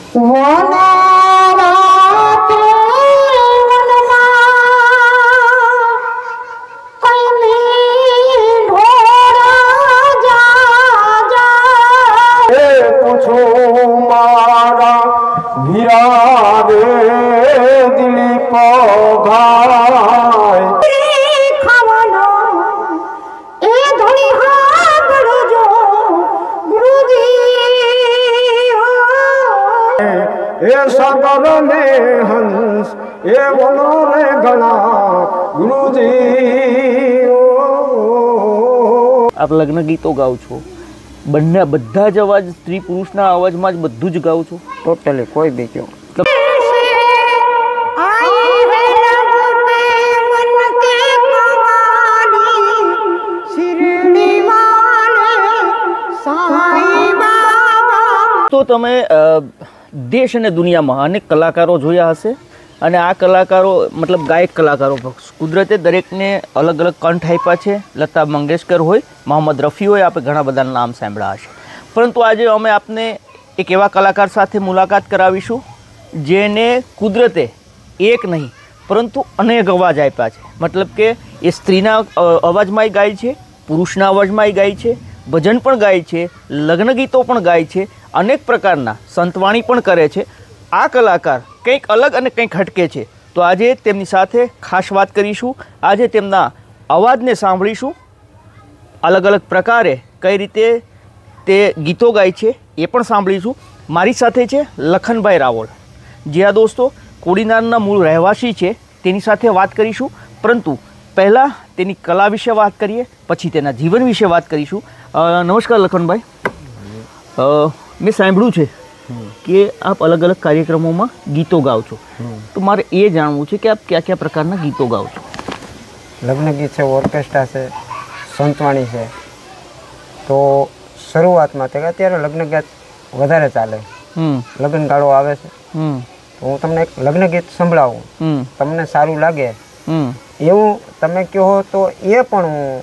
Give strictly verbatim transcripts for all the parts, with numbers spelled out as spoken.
सागर ने हंस ए बोलो रे गणा गुरुजी। આપ લગ્ન ગીતો ગાઓ છો, બંને બધા જ અવાજ સ્ત્રી પુરુષના અવાજમાં જ બધું જ ગાઓ છો? ટોટલી કોઈ બી કયો તો તમે દેશ અને દુનિયામાં અનેક કલાકારો જોયા હશે, અને આ કલાકારો મતલબ ગાયક કલાકારો કુદરતે દરેકને અલગ અલગ કંઠ આપ્યા છે. લતા મંગેશકર હોય, મોહમ્મદ રફી હોય, આપણે ઘણા બધાના નામ સાંભળ્યા હશે. પરંતુ આજે અમે આપને એક એવા કલાકાર સાથે મુલાકાત કરાવીશું જેને કુદરતે એક નહીં પરંતુ અનેક અવાજ આપ્યા છે. મતલબ કે એ સ્ત્રીના અવાજમાંય ગાય છે, પુરુષના અવાજમાંય ગાય છે, ભજન પણ ગાય છે, લગ્ન ગીતો પણ ગાય છે, અનેક પ્રકારના સંતવાણી પણ કરે છે. આ કલાકાર કંઈક અલગ અને કંઈક હટકે છે. તો આજે તેમની સાથે ખાસ વાત કરીશું. આજે તેમના અવાજને સાંભળીશું, અલગ અલગ પ્રકારે કઈ રીતે તે ગીતો ગાય છે એ પણ સાંભળીશું. મારી સાથે છે લખનભાઈ રાવળ, જે આ દોસ્તો કોડીનારના મૂળ રહેવાસી છે. તેની સાથે વાત કરીશું, પરંતુ પહેલાં તેની કલા વિશે વાત કરીએ, પછી તેના જીવન વિશે વાત કરીશું. નમસ્કાર લખનભાઈ, મેં સાંભળ્યું છે કે આપ અલગ અલગ કાર્યક્રમોમાં ગીતો ગાઓ છો, તો મારે એ જાણવું છે કે આપ કયા કયા પ્રકારના ગીતો ગાઓ છો? લગ્ન ગીત છે, ઓર્કેસ્ટ્રા છે, સંતવાણી છે. તો શરૂઆતમાં તે અત્યારે લગ્ન ગીત વધારે ચાલે, લગ્ન ગાળો આવે છે, તો હું તમને એક લગ્ન ગીત સંભળાવું, તમને સારું લાગે એવું તમે કહો તો એ પણ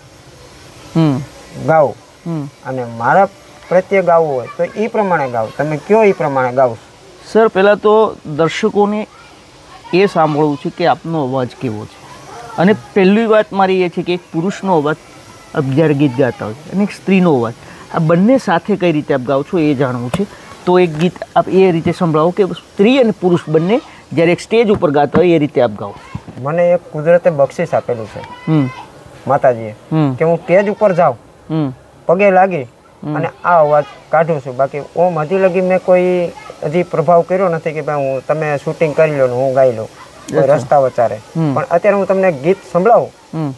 હું ગાઉં, અને મારા પ્રત્યે ગાવું હોય તો એ પ્રમાણે ગાવ. તમે કયો એ પ્રમાણે ગાવ. સર, પહેલાં તો દર્શકોને એ સાંભળવું છે કે આપનો અવાજ કેવો છે. અને પહેલી વાત મારી એ છે કે એક પુરુષનો અવાજ આપ જ્યારે ગીત ગાતા હોય અને એક સ્ત્રીનો અવાજ, આ બંને સાથે કઈ રીતે આપ ગાઓ છો એ જાણવું છે. તો એક ગીત આપ એ રીતે સંભળાવો કે સ્ત્રી અને પુરુષ બંને જ્યારે એક સ્ટેજ ઉપર ગાતા હોય એ રીતે આપ ગાઓ. મને એક કુદરતે બક્ષિસ આપેલું છે માતાજીએ કે હું સ્ટેજ ઉપર જાઉં, પગે લાગી અને આ અવાજ કાઢું છું. બાકી ઓમ હજી લગી મેં કોઈ હજી પ્રભાવ કર્યો નથી કે ભાઈ હું તમે શૂટિંગ કરી લો ને હું ગાઈ લઉં કોઈ રસ્તા વચારે. પણ અત્યારે હું તમને ગીત સંભળાવું.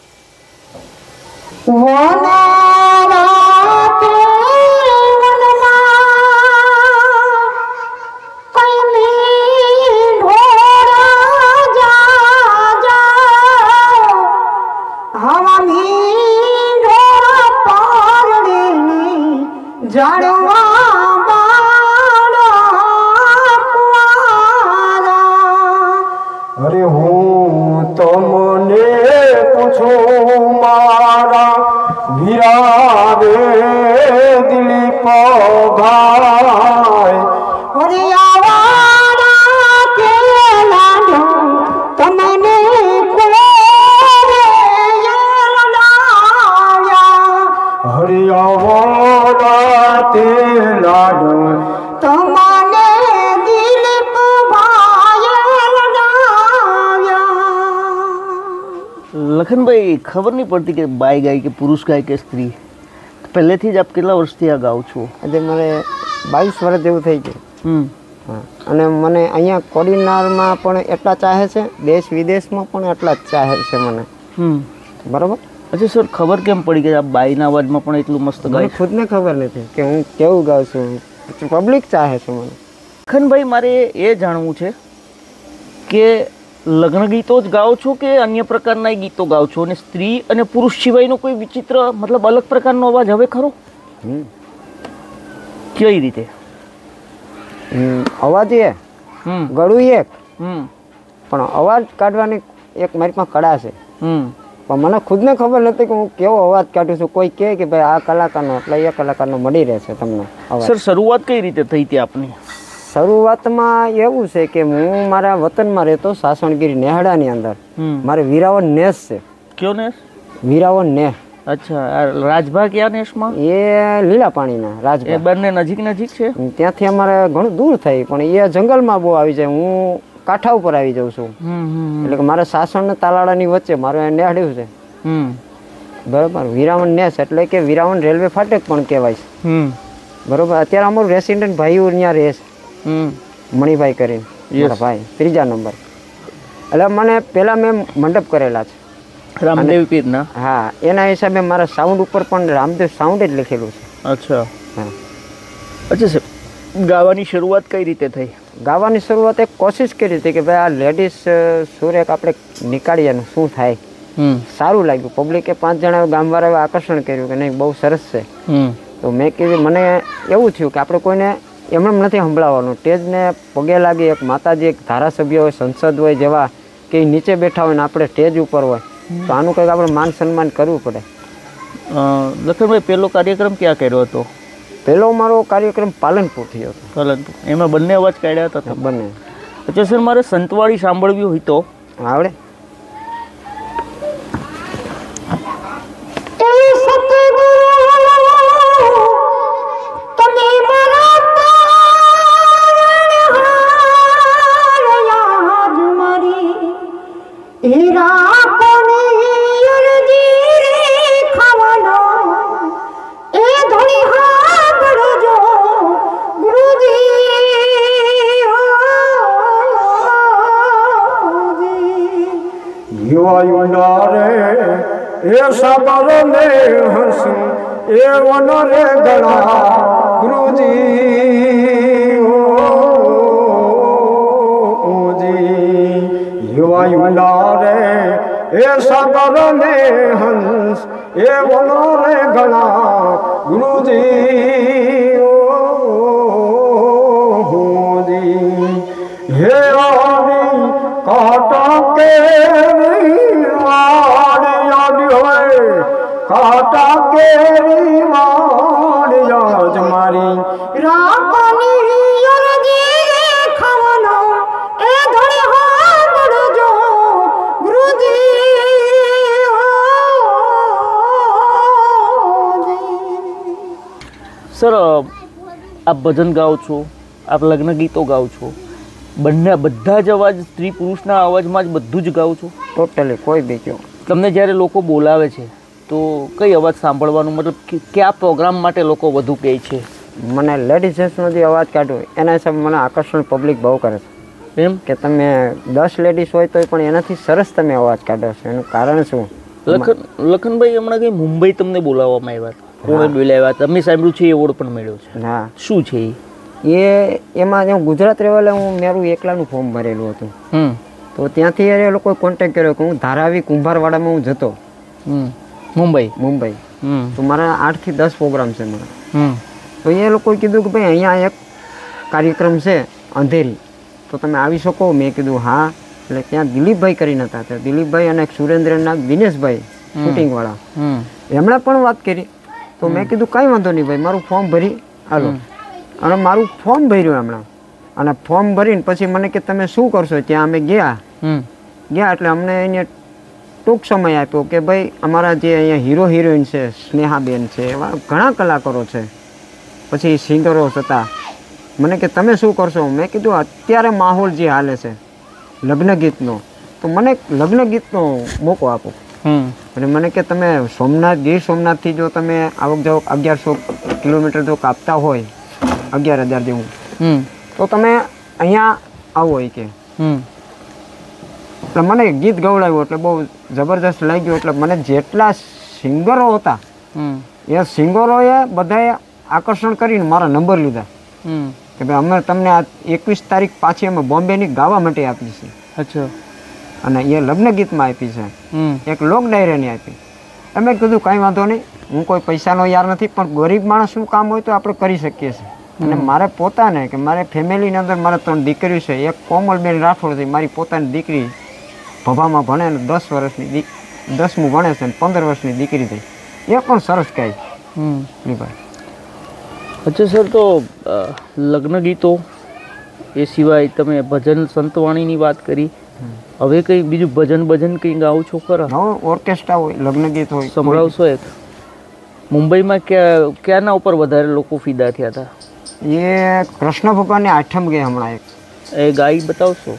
અરે હું તમને પૂછું મારા વીરા રે દિલીપ ભાઈ, અરે આવાના કે લાડો તમને હરે આવાના તે લાડો તમને દિલીપ લખનભાઈ, ખબર નહીં પડતી કે બાઈ ગાય કે પુરુષ ગાય કે સ્ત્રી. પહેલેથી જ આપ કેટલા વર્ષથી આ ગાઓ છો? આજે મને બાવીસ વર્ષ જેવું થઈ ગયું. હા, અને મને અહીંયા કોડીનારમાં પણ એટલા ચાહે છે, દેશ વિદેશમાં પણ એટલા જ ચાહે છે મને. બરાબર. અચ્છા સર, ખબર કેમ પડી કે આપ બાઈના અવાજમાં પણ એટલું મસ્ત ગાય? ખુદને ખબર નથી કે હું કેવું ગાઉં છું, પબ્લિક ચાહે છે મને. લખનભાઈ, મારે એ જાણવું છે કે લગ્ન ગીતો જ ગાઓ છો કે અન્ય પ્રકારના ગીતો ગાઓ છો? અને સ્ત્રી અને પુરુષ સિવાયનો કોઈ વિચિત્ર મતલબ અલગ પ્રકારનો અવાજ હવે ખરો? કઈ રીતે? અવાજ એ ગળું એક, પણ અવાજ કાઢવાની એક મારી પાસે કળા છે. પણ મને ખુદને ખબર નથી કે હું કેવો અવાજ કાઢું છું. કોઈ કહે કે ભાઈ આ કલાકારનો એટલે એ કલાકારનો મળી રહેશે તમને. સર, શરૂઆત કઈ રીતે થઈ હતી આપની? શરૂઆતમાં એવું છે કે હું મારા વતનમાં રહેતો સાસણગીરી નેહડાની અંદર. મારે વીરાવન નેસ છે. કયો નેસ? વીરાવન નેહ. અચ્છા, આ રાજભા ક્યાં નેસમાં? એ લીલા પાણીના રાજભા. એ બંને નજીક નજીક છે? ત્યાંથી અમારે ઘણું દૂર થાય, પણ એ જંગલમાં બહુ આવી જાય. હું કાંઠા ઉપર આવી જાઉં છું. એટલે કે મારે સાસણ ને તાલાળાની વચ્ચે મારે નેહડ્યું છે. બરોબર. વીરાવન નેસ એટલે કે વીરાવન રેલવે ફાટક પણ કહેવાય છે. બરોબર. અત્યારે અમારું રેસિડેન્ટ ભાઈઓ ત્યાં રહે છે, મણિભાઈ કરીને મારા ભાઈ, ત્રીજા નંબર. એટલે મને પેલા મેં મંડપ કરેલા છે રામદેવ પીરના. હા, એના હિસાબે મારા સાઉન્ડ ઉપર પણ રામદેવ સાઉન્ડ જ લખેલું છે. અચ્છા. હા. અચ્છા સર, ગાવાની શરૂઆત કઈ રીતે થઈ? ગાવાની શરૂઆત એક કોશિશ કરી હતી કે ભાઈ આ લેડીઝ સુર એક આપણે નીકાળીએ શું થાય. સારું લાગ્યું. પબ્લિકે પાંચ જણા ગામવાળાએ આકર્ષણ કર્યું કે નહીં બહુ સરસ છે. તો મેં કીધું, મને એવું થયું કે આપણે કોઈને એમ એમ નથી સંભળાવવાનું. સ્ટેજને પગે લાગી એક માતાજી, એક ધારાસભ્ય હોય, સંસદ હોય જેવા કે નીચે બેઠા હોય ને આપણે સ્ટેજ ઉપર હોય, તો આનું કંઈક આપણે માન સન્માન કરવું પડે. લખનભાઈ, પહેલો કાર્યક્રમ ક્યાં કર્યો હતો? પહેલો મારો કાર્યક્રમ પાલનપુર થયો હતો. પાલનપુર. એમાં બંને અવાજ કાઢ્યા હતા? બંને. અચ્છા સર, મારે સંતવાળી સાંભળવી હોય તો આવડે? એ સાબર ને હસું એ વનો રે ગણા ગુરુજી ઓજી યુવાયુના રે એ સાબર ને હંસ એ વનો રે ગણા ગુરુજી ઓજી હે આની કાટા કે કાટા કેરી વાડિયા જમારી રાપની યરજી ખાવાનો એ ધણી હાંભળજો ગુરુજી. સર, આપ ભજન ગાઓ છો, આપ લગ્ન ગીતો ગાઓ છો, બંને બધા જ અવાજ સ્ત્રી પુરુષના અવાજમાં જ બધું જ ગાઓ છો? ટોટલી કોઈ બી કયો. તમને જ્યારે લોકો બોલાવે છે તો કઈ અવાજ સાંભળવાનું, મતલબ કયા પ્રોગ્રામ માટે લોકો વધુ કહે છે? મને લેડીઝ જેન્ટ્સનો જે અવાજ કાઢો એના હિસાબે મને આકર્ષણ પબ્લિક બહુ કરે છે. એમ કે તમે દસ લેડીઝ હોય તો પણ એનાથી સરસ તમે અવાજ કાઢો છો. એનું કારણ શું? લખન લખનભાઈ, હમણાં કંઈ મુંબઈ તમને બોલાવવામાં આવ્યા હતા, કોણે બોલાવ્યા? તમે સાંભળ્યું છે એવોર્ડ પણ મળ્યો છે? હા. શું છે એ? એમાં હું ગુજરાત લેવલે હું મારું એકલાનું ફોર્મ ભરેલું હતું. તો ત્યાંથી એ લોકોએ કોન્ટેક્ટ કર્યો કે હું ધારાવી કુંભારવાડામાં હું જતો મુંબઈ મુંબઈ તો મારા આઠથી દસ પ્રોગ્રામ છે મારા. તો એ લોકોએ કીધું કે ભાઈ અહીંયા એક કાર્યક્રમ છે અંધેરી, તો તમે આવી શકો? મેં કીધું હા. એટલે ત્યાં દિલીપભાઈ કરીને હતા, ત્યાં દિલીપભાઈ અને સુરેન્દ્રનાથ દિનેશભાઈ શૂટિંગવાળા, એમણે પણ વાત કરી. તો મેં કીધું કાંઈ વાંધો નહીં ભાઈ, મારું ફોર્મ ભરી હાલો. અને મારું ફોર્મ ભર્યું હમણાં. અને ફોર્મ ભરીને પછી મને કે તમે શું કરશો? ત્યાં અમે ગયા ગયા એટલે અમને એને ટૂંક સમય આપ્યો કે ભાઈ અમારા જે અહીંયા હીરો હિરોઈન છે, સ્નેહાબેન છે, એવા ઘણા કલાકારો છે, પછી સિંગરો હતા. મને કે તમે શું કરશો? મેં કીધું અત્યારે માહોલ જે હાલે છે લગ્ન ગીતનો, તો મને લગ્ન ગીતનો મોકો આપો. અને મને કે તમે સોમનાથ, ગીર સોમનાથથી જો તમે આવક જાવક અગિયારસો કિલોમીટર જો કાપતા હોય, અગિયાર હજાર જેવું, તો તમે અહીંયા આવો એ કે. એટલે મને ગીત ગવડાવ્યું એટલે બહુ જબરદસ્ત લાગ્યું. એટલે મને જેટલા સિંગરો હતા એ સિંગરોએ બધાએ આકર્ષણ કરીને મારા નંબર લીધા કે ભાઈ અમે તમને આ એકવીસ તારીખ પાછી અમે બોમ્બેની ગાવા માટે આપી છે. અચ્છા. અને એ લગ્ન ગીતમાં આપી છે, એક લોક ડાયરાની આપી. અમે કીધું કાંઈ વાંધો નહીં, હું કોઈ પૈસાનો યાર નથી, પણ ગરીબ માણસ શું કામ હોય તો આપણે કરી શકીએ છીએ. અને મારે પોતાને કે મારે ફેમિલીની અંદર મારે ત્રણ દીકરી છે. એક કોમલબેન રાઠોડ હતી, મારી પોતાની દીકરી ભભામાં ભણે ને દસ વર્ષની દી દસમું ભણે છે ને પંદર વર્ષની દીકરી થઈ, એ પણ સરસ ગાય. ભાઈ અચ્છા સર, તો લગ્ન ગીતો એ સિવાય તમે ભજન સંતવાણીની વાત કરી, હવે કંઈ બીજું ભજન ભજન કંઈ ગાઓ છો ખરા? હા, ઓર્કેસ્ટ્રા હોય, લગ્ન ગીત હોય. સંભળાવશો એક? મુંબઈમાં ક્યાં ક્યાંના ઉપર વધારે લોકો ફિદા થયા હતા? એ કૃષ્ણ ભગવાનની આઠમ ગઈ હમણાં એક. એ ગાઈ બતાવશો?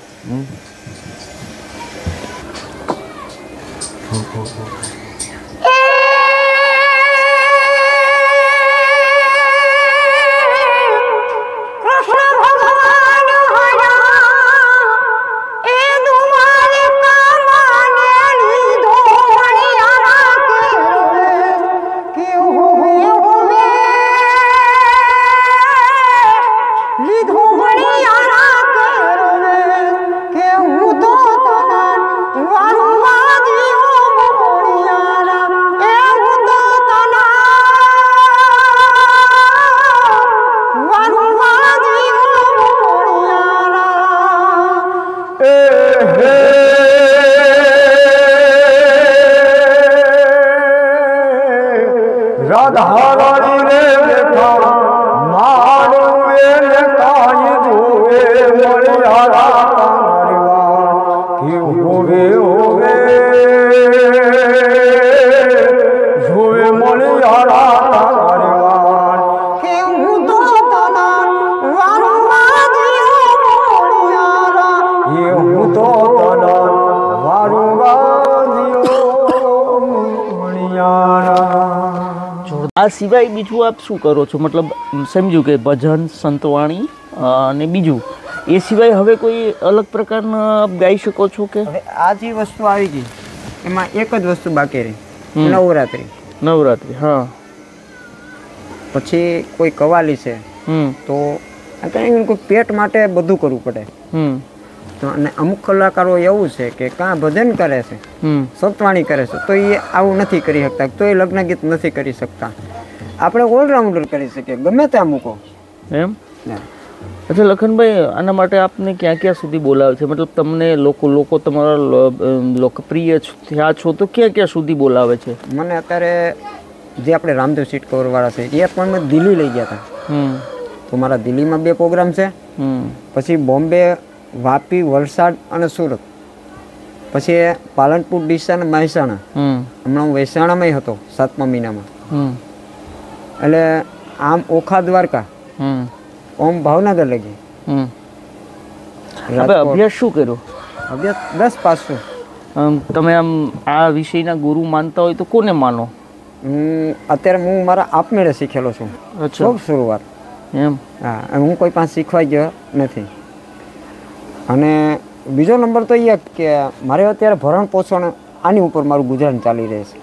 આ સિવાય બીજું આપ શું કરો છો? મતલબ સમજ્યું કે ભજન સંતવાણી અને બીજું એ સિવાય હવે કોઈ અલગ પ્રકારના આપ ગાઈ શકો છો કે? હવે આ જે વસ્તુ આવી ગઈ એમાં એક જ વસ્તુ બાકી રહી, નવરાત્રિ. નવરાત્રિ, હા. પછી કોઈ કવાલી છે તો કંઈ કોઈ પેટ માટે બધું કરવું પડે. તો અને અમુક કલાકારો એવું છે કે કાં ભજન કરે છે, સંતવાણી કરે છે, તો એ આવું નથી કરી શકતા, તો એ લગ્ન ગીત નથી કરી શકતા. આપણે ઓલરાઉન્ડર કરી શકીએ, ગમે ત્યાં મૂકો એમ. અચ્છા લખનભાઈ, આના માટે આપને ક્યાં ક્યાં સુધી બોલાવે છે? મતલબ તમને લોકો લોકો તમારા લોકપ્રિય થયા છો તો ક્યાં ક્યાં સુધી બોલાવે છે? મને અત્યારે જે આપણે રામદેવ સીટ કવરવાળા છે એ પણ મેં દિલ્હી લઈ ગયા હતા. તો મારા દિલ્હીમાં બે પ્રોગ્રામ છે, પછી બોમ્બે, વાપી, વલસાડ અને સુરત, પછી પાલનપુર, ડીસા અને મહેસાણા. હમણાં હું મહેસાણામાં હતો સાતમા મહિનામાં. એટલે આમ ઓખા, દ્વારકા, ઓમ ભાવનગર લગી. અભ્યાસ શું કર્યો? અભ્યાસ દસ પાસ છું. તમે આમ આ વિષયના ગુરુ માનતા હોય તો કોને માનો? હું અત્યારે હું મારા આપમેળે શીખેલો છું. અચ્છા, શરૂઆત એમ. હા, હું કોઈ પાસે શીખવાઈ ગયો નથી. અને બીજો નંબર તો એ કે મારે અત્યારે ભરણ પોષણ આની ઉપર મારું ગુજરાન ચાલી રહે છે.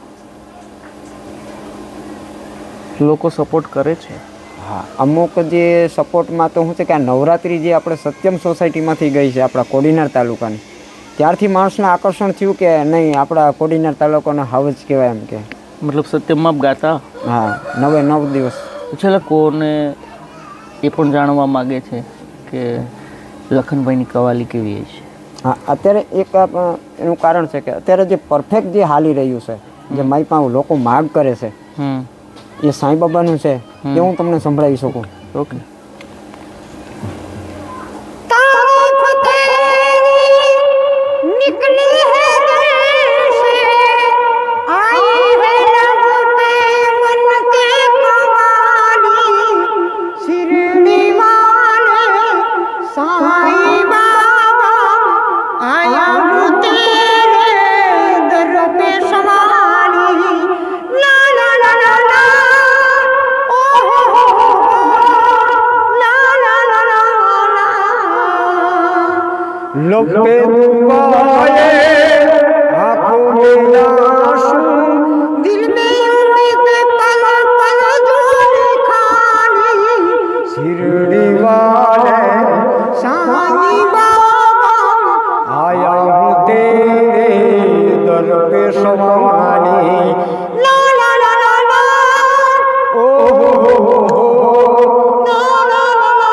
લોકો સપોર્ટ કરે છે? હા, અમુક જે સપોર્ટમાં તો શું છે કે આ નવરાત્રિ જે આપણે સત્યમ સોસાયટીમાંથી ગઈ છે આપણા કોડીનાર તાલુકાની, ત્યારથી માણસને આકર્ષણ થયું કે નહીં આપણા કોડીનાર તાલુકાનો હાવજ કહેવાય એમ કે. મતલબ સત્યમમાં ગાતા? હા, નવે નવ દિવસ. અચ્છા, લોકોને એ પણ જાણવા માગે છે કે લખનભાઈની કવાલી કેવી છે? હા, અત્યારે એક એનું કારણ છે કે અત્યારે જે પરફેક્ટ જે હાલી રહ્યું છે, જે મારી પાસે લોકો માગ કરે છે, એ સાંઈ બાબાનું છે, એ હું તમને સંભળાવી શકું. ઓકે. लोग पे दुआए आंखों में आंसू दिल में उम्मीद पल पल जोड़ खाली शिरडी वाले साईं बाबा आया हूँ तेरे दर पे सवारी ला ला ला ला ला ओ हो हो हो ला ला ला ला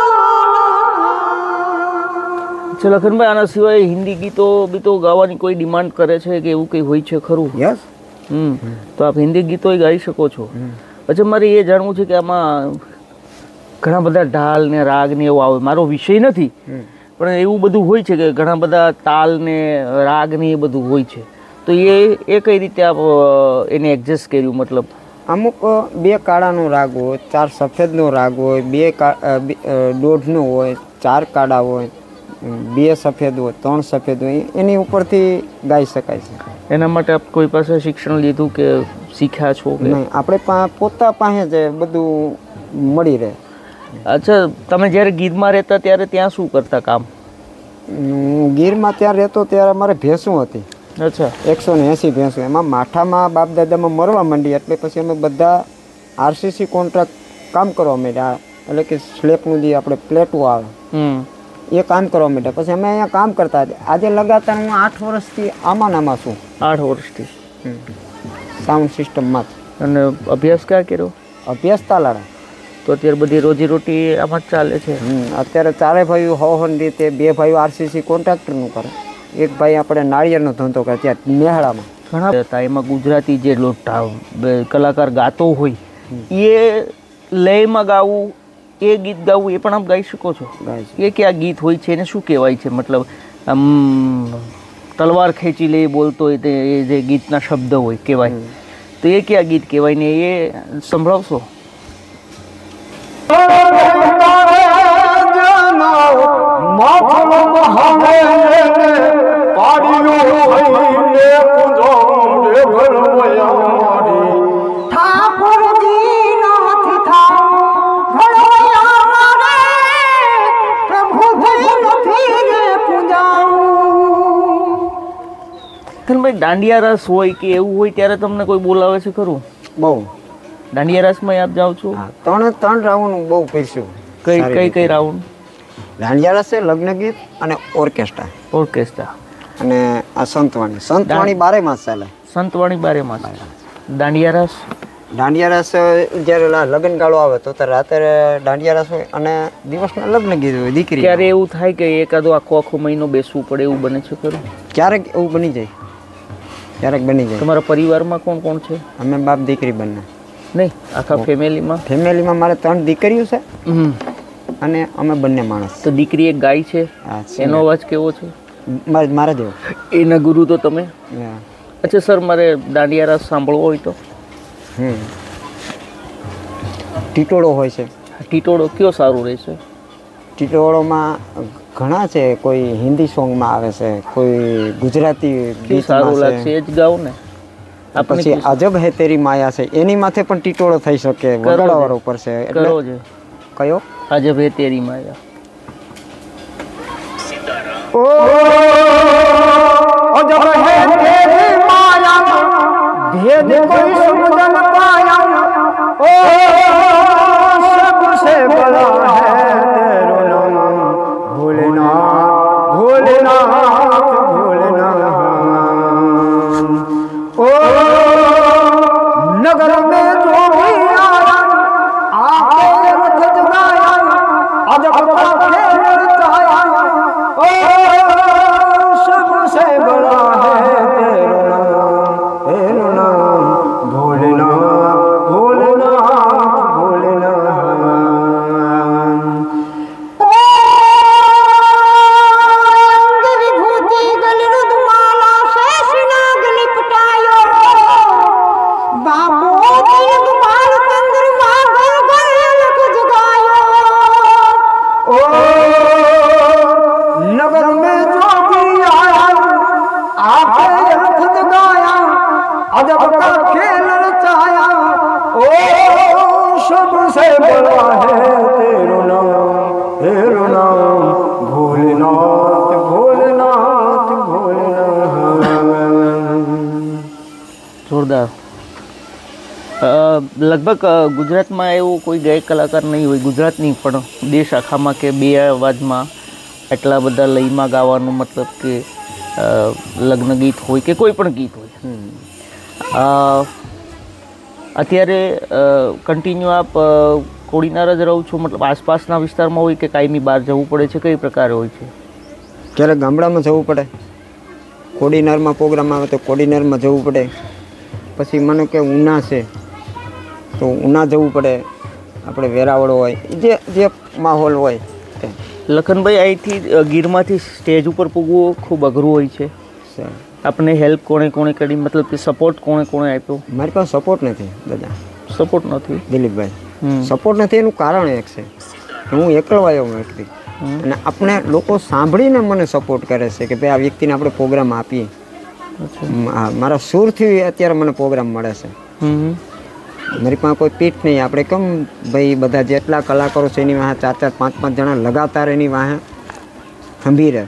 અચ્છા લખનભાઈ, આના સિવાય હિન્દી ગીતો બીતો ગાવાની કોઈ ડિમાન્ડ કરે છે કે એવું કંઈ હોય છે ખરું? યસ. હમ તો આપ હિન્દી ગીતો ગાઈ શકો છો. અચ્છા, મારે એ જાણવું છે કે આમાં ઘણા બધા ઢાલ ને રાગ ને એવું આવે, મારો વિષય નથી પણ એવું બધું હોય છે કે ઘણા બધા તાલ ને રાગ ને એ બધું હોય છે, તો એ એ કઈ રીતે આપ એને એડજસ્ટ કર્યું? મતલબ અમુક બે કાળાનો રાગ હોય, ચાર સફેદનો રાગ હોય, બે કા દોઢનો હોય, ચાર કાળા હોય, બે સફેદ હોય, ત્રણ સફેદ હોય, એની ઉપરથી ગાઈ શકાય છે. એના માટે આપ કોઈ પાસે શિક્ષણ લીધું કે શીખ્યા છો કે નહીં? આપણે પા પોતા પાસે જ બધું મળી રહે. અચ્છા, તમે જ્યારે ગીરમાં રહેતા ત્યારે ત્યાં શું કરતા કામ? હું ગીરમાં ત્યાં રહેતો ત્યારે અમારે ભેંસું હતી. અચ્છા. એકસો ને એંસી ભેંસું. એમાં માઠામાં બાપ દાદામાં મરવા માંડી એટલે પછી અમે બધા આરસીસી કોન્ટ્રાક્ટ કામ કરવા માંડ્યા, એટલે કે સ્લેપનું જે આપણે પ્લેટું આવે એ કામ કરવા માંડ્યા. પછી અમે અહીંયા કામ કરતા હતા. આજે લગાતાર હું આઠ વર્ષથી આમાં નામાં છું. આઠ વર્ષથી સાઉન્ડ સિસ્ટમમાં. અને અભ્યાસ ક્યાં કર્યો? અભ્યાસ તાલાળા. તો અત્યારે બધી રોજીરોટી આમાં જ ચાલે છે? અત્યારે ચારે ભાઈઓ હવન રીતે, બે ભાઈઓ આરસીસી કોન્ટ્રાક્ટરનું કરે, એક ભાઈ આપણે નાળિયેરનો ધંધો કરે ત્યાં મેહાળામાં. ઘણા હતા એમાં ગુજરાતી જે લોટા કલાકાર ગાતો હોય એ લયમાં ગાવું, એ ગીત ગાવું, એ પણ આપ ગાઈ શકો છો? એ કયા ગીત હોય છે, એને શું કહેવાય છે? મતલબ આમ તલવાર ખેંચી લે બોલતો હોય તે એ જે ગીતના શબ્દ હોય કહેવાય, તો એ કયા ગીત કહેવાય ને એ સંભળાવશો? ભાઈ દાંડિયા રસ હોય કે એવું હોય ત્યારે તમને કોઈ બોલાવે છે ખરું? બહુ. દાંડિયા રસમાં આપ જાઓ છો? ત્રણ ત્રણ રાઉન્ડ બહુ પીરસ્યું. કઈ કઈ કઈ રાઉન્ડ? દાંડિયા રસ છે, લગ્ન ગીત અને ઓર્કેસ્ટ્રા. ઓર્કેસ્ટ્રા અને આ સંતવાણી. સંતવાણી બારે માસ ચાલે. સંતવાણી બારે માસ. દાંડિયા રસ? દાંડિયા રસ જ્યારે લગ્ન ગાળો આવે તો રાત્રે દાંડિયા રસ હોય અને દિવસના લગ્ન ગીત હોય. દીકરી ક્યારે એવું થાય કે એકાદો આખો આખો મહિનો બેસવું પડે એવું બને છે ખરું? ક્યારેક એવું બની જાય, ક્યારેક બની જાય. તમારા પરિવારમાં કોણ કોણ છે? અમે બાપ દીકરી બંને. નહીં, આખા ફેમિલીમાં? ફેમિલીમાં મારે ત્રણ દીકરીઓ છે અને અમે બંને માણસ. તો દીકરી એક ગાય છે, એનો અવાજ કેવો છે? મારે જેવો. એના ગુરુ તો તમે? અચ્છા સર, મારે દાંડિયા રસ સાંભળવો હોય તો? હમ ટીટોળો હોય છે. ટીટોળો કયો સારું રહેશે? ટીટોળોમાં ઘણા છે, કોઈ હિન્દી સોંગમાં આવે છે, કોઈ ગુજરાતી ગીત સારું લાગશે એ જ ગાવ ને. પછી અજબ હે તેરી માયા છે, એની માથે પણ ટીટોળો થઈ શકે, વગાડવાનો ઉપર છે. કરો છે કયો? અજબ હે તેરી માયા. ઓ અજબ હે તેરી માયા, ભેદ કોઈ સમજન પાયા, ओ सबसे बड़ा है तेरो नाम, भोलेनाथ भोलेनाथ भोलेनाथ। ओ नगर में जो भी आया आके रथ जगाया, अजब का खेल रचाया, ओ सबसे बड़ा है तेरो नाम, तेरो नाम भोलेनाथ भोलेनाथ भोलेनाथ। विभूति गल रुद्रमाला शेष नाग लिपटायो, बापो तिलक बाल चंद्रमा घर घर अलग जगायो। ओ नगर में जो भी आया आके रथ जगाया, अजब का खेल रचाया, ओ सबसे बड़ा है तेरो नाम, तेरो नाम भोलेनाथ भोलेनाथ भोलेनाथ। જોરદાર. અ, લગભગ અ, ગુજરાતમાં એવો કોઈ ગાયક કલાકાર નહીં હોય, ગુજરાત નહીં પણ દેશ આખામાં, કે બે અવાજમાં એટલા બધા લયમાં ગાવાનું, મતલબ કે અ, લગ્ન ગીત હોય કે કોઈ પણ ગીત હોય. અ, અત્યારે કન્ટિન્યુ આપ અ, કોડીનાર જ રહો છો? મતલબ આસપાસના વિસ્તારમાં હોય કે કાયમી બહાર જવું પડે છે? કઈ પ્રકારે હોય છે? ક્યારેક ગામડામાં જવું પડે, કોડીનારમાં પ્રોગ્રામ આવે તો કોડીનારમાં જવું પડે. પછી મને કે ઉના છે તો ઉના જવું પડે, આપણે વેરાવળ હોય જે જે માહોલ હોય તે લખનભાઈ અહીંથી ગીરમાંથી સ્ટેજ ઉપર પૂગવું ખૂબ અઘરું હોય છે. છે. આપને હેલ્પ કોણે કોણે કરી, મતલબ કે સપોર્ટ કોણે કોણે આપ્યો? મારી પાસે સપોર્ટ નથી દાદા, સપોર્ટ નથી દિલીપભાઈ. સપોર્ટ નથી એનું કારણ એક છે કે હું એકલો આવ્યો વ્યક્તિ, અને આપણે લોકો સાંભળીને મને સપોર્ટ કરે છે કે ભાઈ આ વ્યક્તિને આપણે પ્રોગ્રામ આપીએ. મારા સુરથી અત્યારે મને પ્રોગ્રામ મળે છે. મારી પાસે કોઈ પીઠ નહીં. આપણે કેમ ભાઈ બધા જેટલા કલાકારો છે એની વાહે ચાર ચાર પાંચ પાંચ જણા લગાતાર એની વાહે થંભી રહે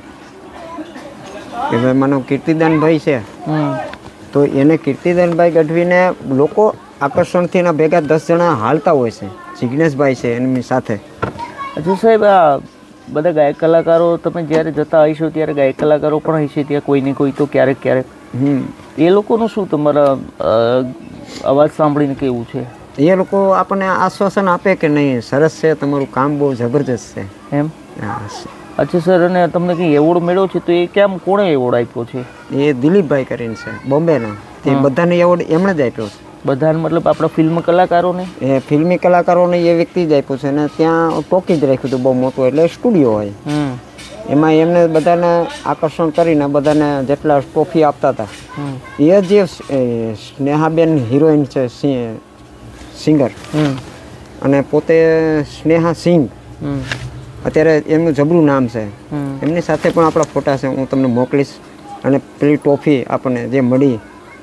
કે ભાઈ માનો કીર્તિદાનભાઈ છે તો એને કીર્તિદાનભાઈ ગઢવીને લોકો આકર્ષણથી એના ભેગા દસ જણા હાલતા હોય છે. જિજ્ઞેશભાઈ છે એની સાથે. હજુ સાહેબ આ બધા ગાયક કલાકારો તમે જ્યારે જતા હશો ત્યારે ગાયક કલાકારો પણ હશે ત્યાં કોઈ ને કોઈ તો ક્યારેક ક્યારેક. હમ એ લોકોનું શું તમારા અવાજ સાંભળીને કેવું છે? એ લોકો આપણને આશ્વાસન આપે કે નહીં સરસ છે, તમારું કામ બહુ જબરજસ્ત છે એમ. હા. અચ્છા સર, અને તમને કંઈ એવોર્ડ મળ્યો છે તો એ કેમ, કોણે એવોર્ડ આપ્યો છે? એ દિલીપભાઈ કરીને છે બોમ્બેના, તે બધાને એવોર્ડ એમણે જ આપ્યો છે. બધાને મતલબ આપણા ફિલ્મ કલાકારોને? એ ફિલ્મી કલાકારોને એ વ્યક્તિ જ આપ્યું છે, અને ત્યાં ટોકી જ રાખ્યું હતું બહુ મોટું, એટલે સ્ટુડિયો હોય એમાં એમને બધાને આકર્ષણ કરીને બધાને જેટલા ટ્રોફી આપતા હતા એ જે સ્નેહાબેન હિરોઈન છે સિંગર, અને પોતે સ્નેહા સિંહ, અત્યારે એમનું જબરું નામ છે, એમની સાથે પણ આપણા ફોટા છે, હું તમને મોકલીશ. અને પેલી ટ્રોફી આપણને જે મળી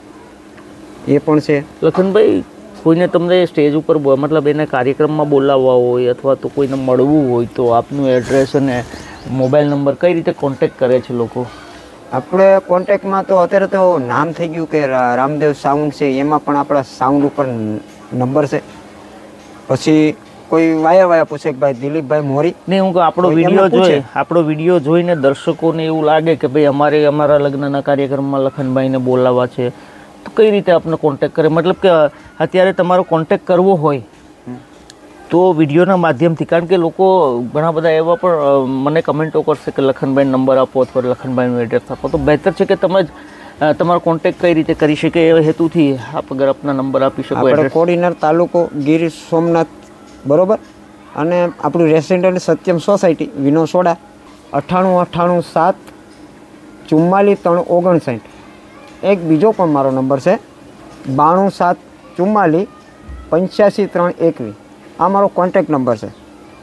એ પણ છે. લખનભાઈ, કોઈને તમને સ્ટેજ ઉપર મતલબ એને કાર્યક્રમમાં બોલાવવા હોય અથવા તો કોઈને મળવું હોય તો આપનું એડ્રેસ અને મોબાઈલ નંબર કઈ રીતે કોન્ટેક્ટ કરે છે લોકો? આપણે કોન્ટેક્ટમાં તો અત્યારે તો નામ થઈ ગયું કે રામદેવ સાઉન્ડ છે, એમાં પણ આપણા સાઉન્ડ ઉપર નંબર છે. પછી કોઈ વાયા વાયા પૂછે કે ભાઈ દિલીપભાઈ મોરી ને હું આપણો વિડીયો જોઈ આપણો વિડીયો જોઈને દર્શકોને એવું લાગે કે ભાઈ અમારે અમારા લગ્નના કાર્યક્રમમાં લખનભાઈને બોલાવવા છે, તો કઈ રીતે આપને કોન્ટેક્ટ કરે? મતલબ કે અત્યારે તમારો કોન્ટેક્ટ કરવો હોય તો વિડીયોના માધ્યમથી, કારણ કે લોકો ઘણા બધા એવા પણ મને કમેન્ટો કરશે કે લખનભાઈ નંબર આપો અથવા લખનભાઈનું એડ્રેસ આપો, તો બહેતર છે કે તમે જ તમારો કોન્ટેક્ટ કઈ રીતે કરી શકે એ હેતુથી આપ અગર આપના નંબર આપી શકો. આપણે કોડીનાર તાલુકો ગીર સોમનાથ, બરોબર. અને આપણું રેસિડેન્ટ સત્યમ સોસાયટી વિનોસોડા, અઠ્ઠાણું અઠ્ઠાણું સાત ચુમ્માલીસ ત્રણ ઓગણસાઠ. એક બીજો પણ મારો નંબર છે બાણું સાત ચુમ્માલીસ પંચ્યાસી ત્રણ એકવીસ. આ મારો કોન્ટેક્ટ નંબર છે.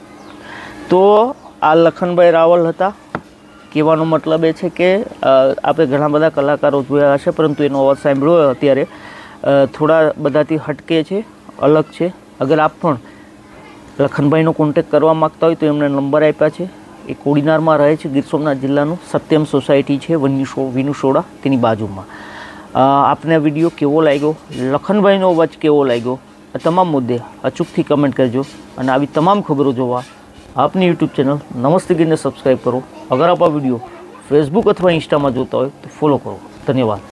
તો આ લખનભાઈ રાવલ હતા. કહેવાનો મતલબ એ છે કે આપણે ઘણા બધા કલાકારો જોયા હશે, પરંતુ એનો અવાજ સાંભળ્યો અત્યારે થોડા બધાથી હટકે છે, અલગ છે. અગર આપ પણ લખનભાઈનો કોન્ટેક્ટ કરવા માગતા હોય તો એમને નંબર આપ્યા છે. એ કોડીનારમાં રહે છે, ગીર સોમનાથ જિલ્લાનું સત્યમ સોસાયટી છે વન્યુસો વિનુસોડા, તેની બાજુમાં. આપને વિડીયો કેવો લાગ્યો, લખનભાઈનો અવાજ કેવો લાગ્યો, આ તમામ મુદ્દે અચૂકથી કમેન્ટ કરજો. અને આવી તમામ ખબરો જોવા આપની યુટ્યુબ ચેનલ નમસ્તે ગીરને સબસ્ક્રાઈબ કરો. અગર આપ આ વિડીયો ફેસબુક અથવા ઇન્સ્ટામાં જોતા હોય તો ફોલો કરો. ધન્યવાદ.